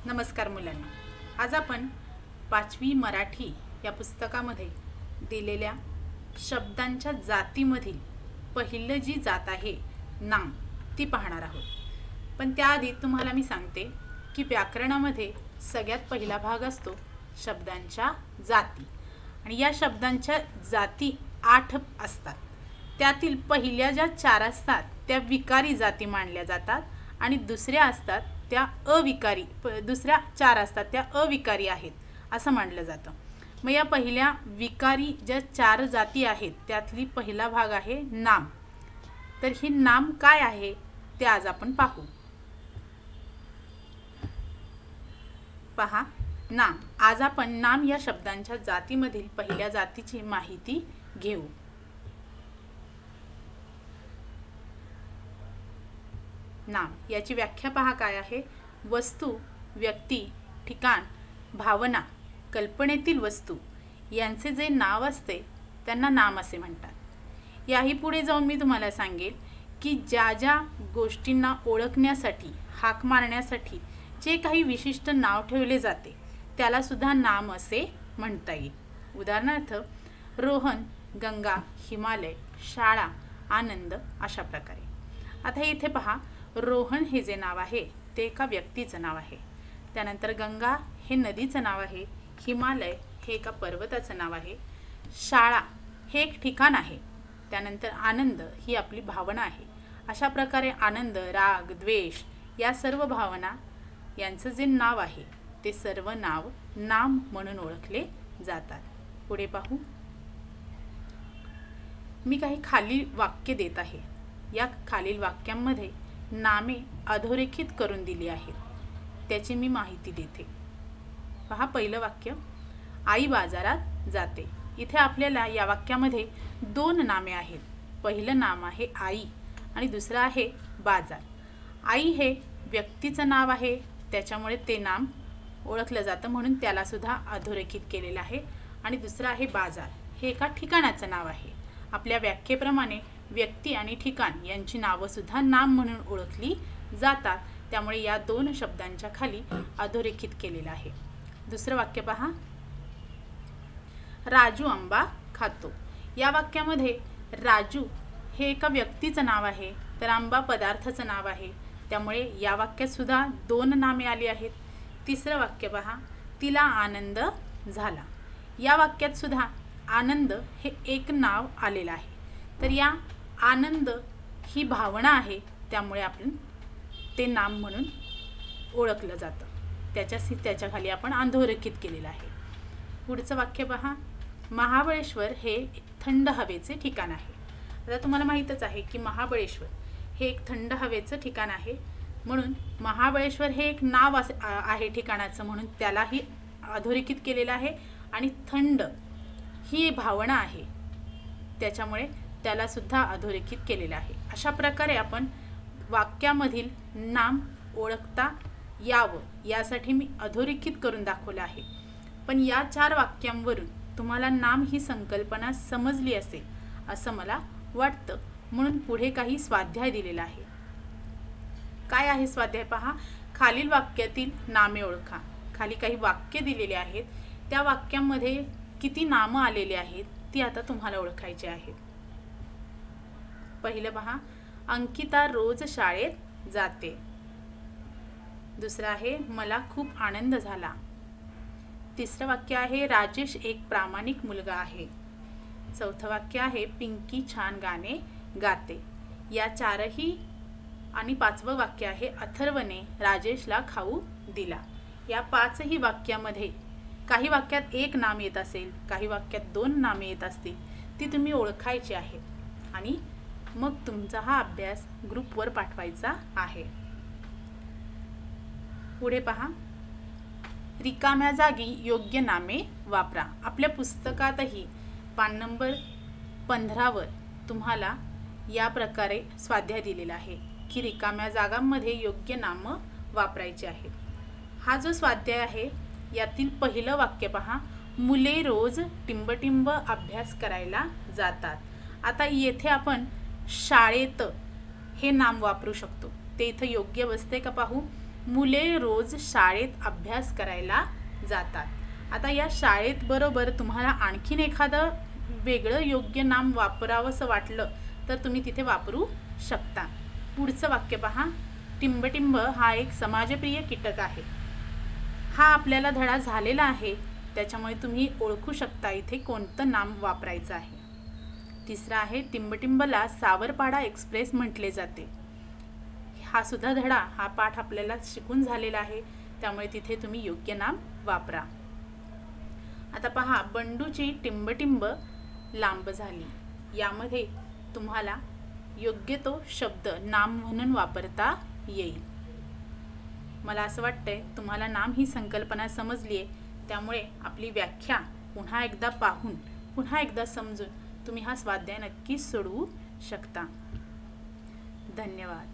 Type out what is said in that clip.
नमस्कार मुलांना. आज आपण 5वी मराठी या पुस्तकामध्ये दिलेल्या शब्दांच्या जातीमधील पहिलं जी जात आहे नाम ती पाहणार आहोत. पण त्याआधी तुम्हाला मी सांगते की व्याकरणामध्ये सगळ्यात पहिला भाग असतो शब्दांच्या जाती. आणि या शब्दांच्या जाती 8 असतात. त्यातील पहिल्या ज्या 4 असतात त्या विकारी जाती मानल्या जातात आणि दुसऱ्या असतात त्या अविकारी, दुसऱ्या 4 असतात त्या अविकारी आहेत असं मानलं जातं. मग या पहिल्या विकारी ज्या 4 जाती आहेत त्यातली पहिला भाग आहे नाम. तर ही नाम काय आहे ते आज आपण पाहू. पहा, नाम. आज आपण नाम या शब्दांच्या जातीमधील पहिल्या जातीची माहिती घेऊ. नाम याची व्याख्या पहा काय आहे. वस्तू, व्यक्ती, ठिकाण, भावना, कल्पनेतील वस्तू यांचे जे नाव असते त्यांना नाम असे म्हणतात. याही पुढे जाऊन मी तुम्हाला सांगेल की ज्या ज्या गोष्टींना ओळखण्यासाठी, हाक मारण्यासाठी जे काही विशिष्ट नाव ठेवले जाते त्याला सुद्धा नाम असे म्हणता येईल. उदाहरणार्थ रोहन, गंगा, हिमालय, शाळा, आनंद अशा प्रकारे. आता इथे पहा, रोहन हे जे नाव आहे ते एका व्यक्तीचं नाव आहे. त्यानंतर गंगा हे नदीचं नाव आहे. हिमालय हे एका पर्वताचं नाव आहे. शाळा हे एक ठिकाण आहे. त्यानंतर आनंद ही आपली भावना आहे. अशा प्रकारे आनंद, राग, द्वेष या सर्व भावना यांचं जे नाव आहे ते सर्व नाव नाम म्हणून ओळखले जातात. पुढे पाहू. मी काही खालील वाक्य देत आहे. या खालील वाक्यांमध्ये नामे अधोरेखित करून दिली आहेत. त्याची मी माहिती देते. पहा, पहिलं वाक्य, आई बाजारात जाते. इथे आपल्याला या वाक्यामध्ये 2 नामे आहेत. पहिलं नाम आहे आई आणि दुसरं आहे बाजार. आई हे व्यक्तीचं नाव आहे, त्याच्यामुळे ते नाम ओळखलं जातं म्हणून त्याला सुद्धा अधोरेखित केलेलं आहे. आणि दुसरं आहे बाजार, हे एका ठिकाणाचं नाव आहे. आपल्या व्याख्येप्रमाणे व्यक्ती आणि ठिकाण यांची नावं सुद्धा नाम म्हणून ओळखली जातात. त्यामुळे या 2 शब्दांच्या खाली अधोरेखित केलेलं आहे. दुसरं वाक्य पहा, राजू आंबा खातो. या वाक्यामध्ये राजू हे एका व्यक्तीचं नाव आहे तर आंबा पदार्थाचं नाव आहे. त्यामुळे या वाक्यात सुद्धा 2 नामे आली आहेत. तिसरं वाक्य पहा, तिला आनंद झाला. या वाक्यात सुद्धा आनंद हे एक नाव आलेलं आहे. तर या आनंद ही भावना आहे, त्यामुळे आपण ते नाम म्हणून ओळखलं जातं. त्याच्या खाली आपण अधोरेखित केलेलं आहे. पुढचं वाक्य पहा, महाबळेश्वर हे थंड हवेचे ठिकाण आहे. आता तुम्हाला माहीतच आहे की महाबळेश्वर हे एक थंड हवेचं ठिकाण आहे, म्हणून महाबळेश्वर हे एक नाव आहे ठिकाणाचं म्हणून त्यालाही अधोरेखित केलेलं आहे. आणि थंड ही भावना आहे, त्याच्यामुळे त्याला सुद्धा अधोरेखित केलेलं आहे. अशा प्रकारे आपण वाक्यामधील नाम ओळखता यावं यासाठी मी अधोरेखित करून दाखवलं आहे. पण या 4 वाक्यांवरून तुम्हाला नाम ही संकल्पना समजली असेल असं मला वाटतं, म्हणून पुढे काही स्वाध्याय दिलेला आहे. काय आहे स्वाध्याय पहा, खालील वाक्यातील नामे ओळखा. खाली काही वाक्य दिलेले आहेत, त्या वाक्यांमध्ये किती नामं आलेली आहेत ती आता तुम्हाला ओळखायची आहेत. पहिलं पहा, अंकिता रोज शाळेत जाते. दुसरं आहे, मला खूप आनंद झाला. तिसरं वाक्य आहे, राजेश एक प्रामाणिक मुलगा आहे. चौथं वाक्य आहे, पिंकी छान गाणे गाते. या 4ही. आणि 5वं वाक्य आहे, अथर्वने राजेशला खाऊ दिला. या 5ही वाक्यामध्ये काही वाक्यात 1 नाम येत असेल, काही वाक्यात 2 नामे येत असतील, ती तुम्ही ओळखायची आहेत आणि मग तुमचा हा अभ्यास ग्रुपवर पाठवायचा आहे. पुढे पहा, रिकाम्या जागी योग्य नामे वापरा. आपल्या पुस्तकातही पान नंबर 15वर तुम्हाला या प्रकारे स्वाध्याय दिलेला आहे की रिकाम्या जागांमध्ये योग्य नामं वापरायची आहेत. हा जो स्वाध्याय आहे यातील पहिलं वाक्य पहा, मुले रोज टिंबटिंब अभ्यास करायला जातात. आता येथे आपण शाळेत हे नाम वापरू शकतो. ते इथं योग्य बसते का पाहू. मुले रोज शाळेत अभ्यास करायला जातात। आता या शाळेत बरोबर तुम्हाला आणखीन एखादं वेगळं योग्य नाम वापरावंसं वाटलं तर तुम्ही तिथे वापरू शकता। पुढचं वाक्य पहा, टिंबटिंब हा एक समाजप्रिय कीटक आहे। हा आपल्याला धडा झालेला आहे, त्याच्यामुळे तुम्ही ओळखू शकता इथे कोणतं नाम वापरायचं आहे। तिसरा आहे, टिंबटिंबला सावरपाडा एक्सप्रेस म्हटले जाते। हा सुद्धा धडा, हा पाठ आपल्याला शिकून झालेला आहे, त्यामुळे तिथे तुम्ही योग्य नाम वापरा। आता पहा, बंडूची टिंबटिंब लांब झाली। यामध्ये तुम्हाला योग्य तो शब्द नाम म्हणून वापरता येईल। मला असं वाटतंय तुम्हाला नाम ही संकल्पना समजली आहे, त्यामुळे आपली व्याख्या पुन्हा एकदा पाहून पुन्हा एकदा समजून तुम्ही हा स्वाध्याय नक्कीच सोडवू शकता। धन्यवाद।